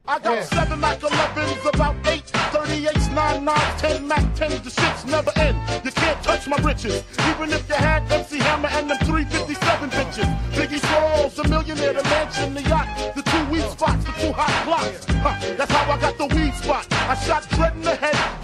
I got 7 Mac 11s, about 8 38s, 9 9s, 10 Mac 10s. The shits never end. You can't touch my riches. Even if you had MC Hammer and them 357 bitches. Biggie Smalls, a millionaire, the mansion, the yacht, the 2 weed spots, the 2 hot blocks. That's how I got the weed spot. I shot Dread in the head